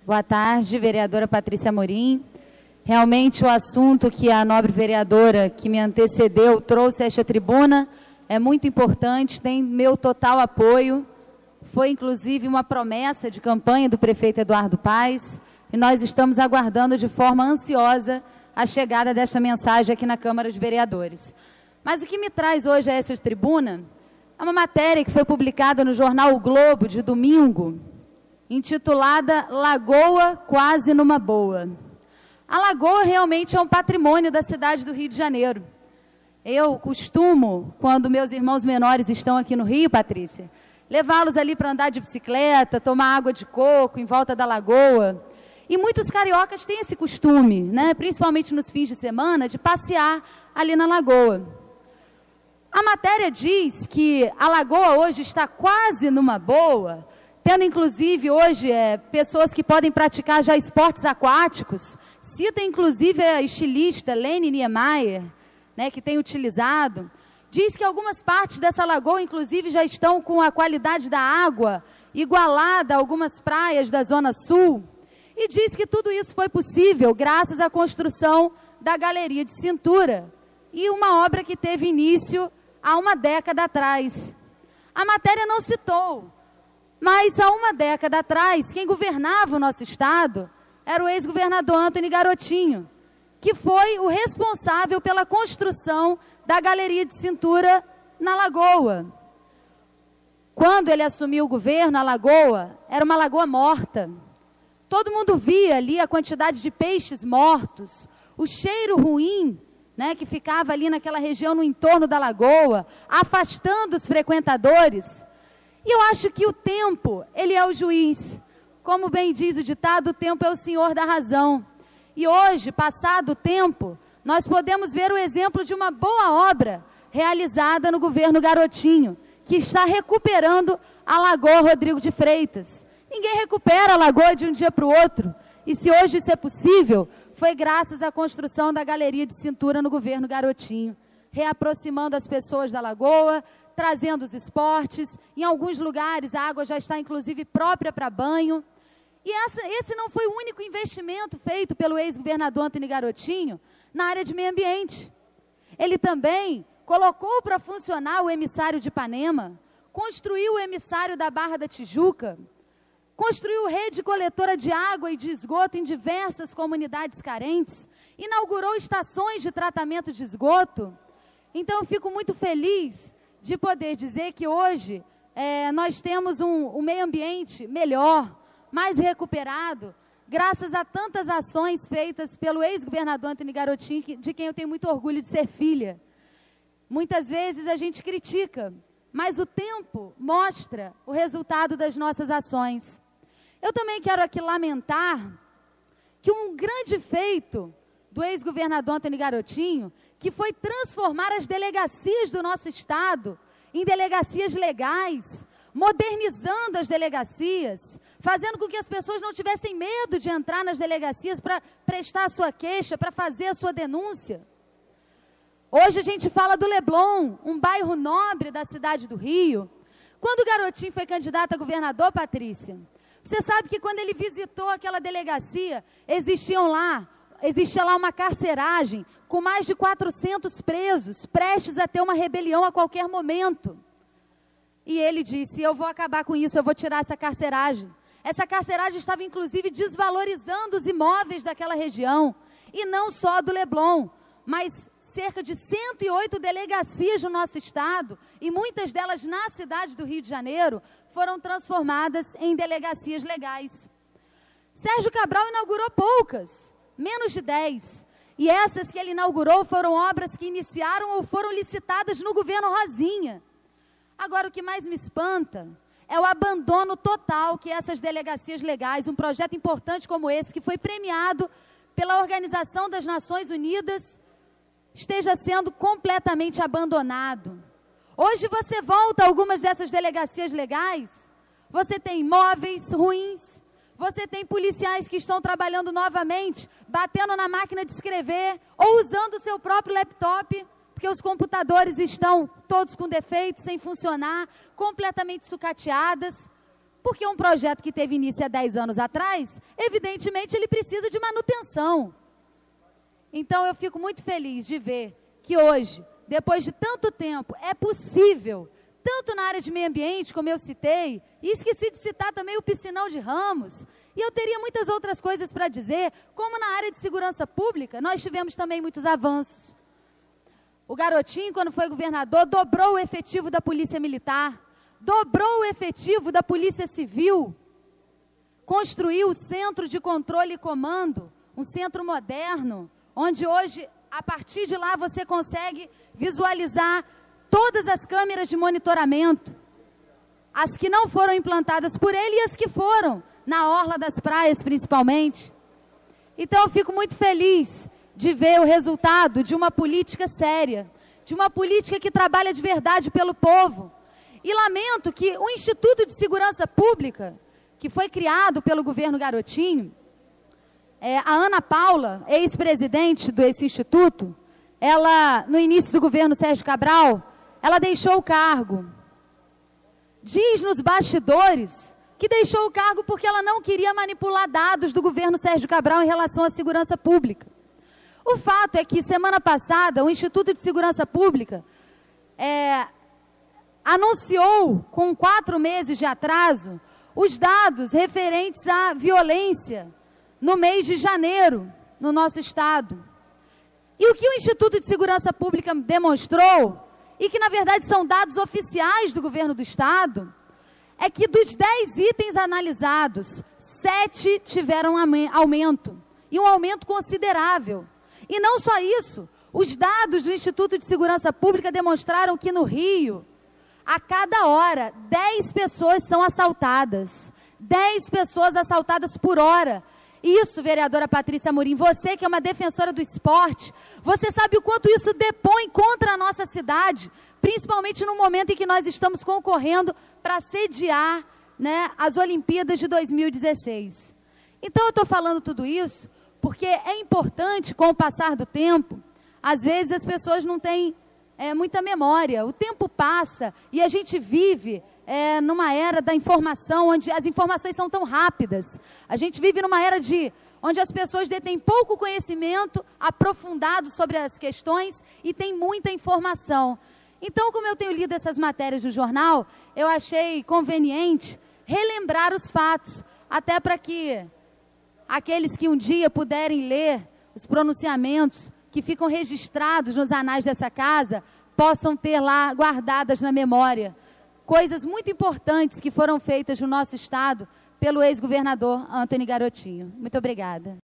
Boa tarde, vereadora Patrícia Amorim. Realmente o assunto que a nobre vereadora que me antecedeu trouxe a esta tribuna é muito importante, tem meu total apoio. Foi inclusive uma promessa de campanha do prefeito Eduardo Paes e nós estamos aguardando de forma ansiosa a chegada desta mensagem aqui na Câmara de Vereadores. Mas o que me traz hoje a esta tribuna é uma matéria que foi publicada no jornal O Globo de domingo, intitulada Lagoa Quase Numa Boa. A lagoa realmente é um patrimônio da cidade do Rio de Janeiro. Eu costumo, quando meus irmãos menores estão aqui no Rio, Patrícia, levá-los ali para andar de bicicleta, tomar água de coco em volta da lagoa. E muitos cariocas têm esse costume, né, principalmente nos fins de semana, de passear ali na lagoa. A matéria diz que a lagoa hoje está quase numa boa, tendo inclusive hoje pessoas que podem praticar já esportes aquáticos. Cita inclusive a estilista Lene Niemeyer, né, que tem utilizado. Diz que algumas partes dessa lagoa inclusive já estão com a qualidade da água igualada a algumas praias da Zona Sul. E diz que tudo isso foi possível graças à construção da Galeria de Cintura e uma obra que teve início há uma década atrás. A matéria não citou, mas há uma década atrás, quem governava o nosso estado era o ex-governador Antony Garotinho, que foi o responsável pela construção da Galeria de Cintura na Lagoa. Quando ele assumiu o governo, a lagoa era uma lagoa morta. Todo mundo via ali a quantidade de peixes mortos, o cheiro ruim, né, que ficava ali naquela região no entorno da lagoa, afastando os frequentadores. E eu acho que o tempo, ele é o juiz. Como bem diz o ditado, o tempo é o senhor da razão. E hoje, passado o tempo, nós podemos ver o exemplo de uma boa obra realizada no governo Garotinho, que está recuperando a Lagoa Rodrigo de Freitas. Ninguém recupera a lagoa de um dia para o outro. E se hoje isso é possível, foi graças à construção da Galeria de Cintura no governo Garotinho, reaproximando as pessoas da lagoa, trazendo os esportes. Em alguns lugares a água já está inclusive própria para banho. E esse não foi o único investimento feito pelo ex-governador Antony Garotinho na área de meio ambiente. Ele também colocou para funcionar o emissário de Ipanema, construiu o emissário da Barra da Tijuca, construiu rede coletora de água e de esgoto em diversas comunidades carentes, inaugurou estações de tratamento de esgoto. Então eu fico muito feliz de poder dizer que hoje nós temos um meio ambiente melhor, mais recuperado, graças a tantas ações feitas pelo ex-governador Antony Garotinho, de quem eu tenho muito orgulho de ser filha. Muitas vezes a gente critica, mas o tempo mostra o resultado das nossas ações. Eu também quero aqui lamentar que um grande feito do ex-governador Antony Garotinho, que foi transformar as delegacias do nosso estado em delegacias legais, modernizando as delegacias, fazendo com que as pessoas não tivessem medo de entrar nas delegacias para prestar a sua queixa, para fazer a sua denúncia. Hoje a gente fala do Leblon, um bairro nobre da cidade do Rio. Quando o Garotinho foi candidato a governador, Patrícia, você sabe que quando ele visitou aquela delegacia, existia lá uma carceragem com mais de 400 presos, prestes a ter uma rebelião a qualquer momento. E ele disse, eu vou acabar com isso, eu vou tirar essa carceragem. Essa carceragem estava inclusive desvalorizando os imóveis daquela região, e não só do Leblon, mas cerca de 108 delegacias no nosso estado, e muitas delas na cidade do Rio de Janeiro, foram transformadas em delegacias legais. Sérgio Cabral inaugurou poucas, menos de 10. E essas que ele inaugurou foram obras que iniciaram ou foram licitadas no governo Rosinha. Agora, o que mais me espanta é o abandono total que essas delegacias legais, um projeto importante como esse, que foi premiado pela Organização das Nações Unidas, esteja sendo completamente abandonado. Hoje você volta a algumas dessas delegacias legais, você tem imóveis ruins, você tem policiais que estão trabalhando novamente, batendo na máquina de escrever ou usando o seu próprio laptop, porque os computadores estão todos com defeitos, sem funcionar, completamente sucateadas. Porque um projeto que teve início há 10 anos atrás, evidentemente ele precisa de manutenção. Então eu fico muito feliz de ver que hoje, depois de tanto tempo, é possível, tanto na área de meio ambiente, como eu citei, e esqueci de citar também o Piscinão de Ramos, e eu teria muitas outras coisas para dizer, como na área de segurança pública, nós tivemos também muitos avanços. O Garotinho, quando foi governador, dobrou o efetivo da Polícia Militar, dobrou o efetivo da Polícia Civil, construiu o Centro de Controle e Comando, um centro moderno, onde hoje, a partir de lá, você consegue visualizar todas as câmeras de monitoramento, as que não foram implantadas por ele e as que foram, na orla das praias principalmente. Então eu fico muito feliz de ver o resultado de uma política séria, de uma política que trabalha de verdade pelo povo. E lamento que o Instituto de Segurança Pública, que foi criado pelo governo Garotinho, a Ana Paula, ex-presidente desse instituto, ela, no início do governo Sérgio Cabral, ela deixou o cargo. Diz nos bastidores que deixou o cargo porque ela não queria manipular dados do governo Sérgio Cabral em relação à segurança pública. O fato é que, semana passada, o Instituto de Segurança Pública anunciou, com 4 meses de atraso, os dados referentes à violência no mês de janeiro, no nosso estado. E o que o Instituto de Segurança Pública demonstrou, e que na verdade são dados oficiais do governo do estado, é que dos 10 itens analisados, 7 tiveram aumento, e um aumento considerável. E não só isso, os dados do Instituto de Segurança Pública demonstraram que no Rio, a cada hora, 10 pessoas são assaltadas. 10 pessoas assaltadas por hora. Isso, vereadora Patrícia Amorim, você que é uma defensora do esporte, você sabe o quanto isso depõe contra a nossa cidade, principalmente no momento em que nós estamos concorrendo para sediar, né, as Olimpíadas de 2016. Então eu estou falando tudo isso porque é importante, com o passar do tempo, às vezes as pessoas não têm muita memória, o tempo passa e a gente vive numa era da informação, onde as informações são tão rápidas. A gente vive numa era onde as pessoas detêm pouco conhecimento aprofundado sobre as questões e têm muita informação. Então, como eu tenho lido essas matérias do jornal, eu achei conveniente relembrar os fatos, até para que aqueles que um dia puderem ler os pronunciamentos que ficam registrados nos anais dessa casa, possam ter lá guardadas na memória coisas muito importantes que foram feitas no nosso estado pelo ex-governador Antony Garotinho. Muito obrigada.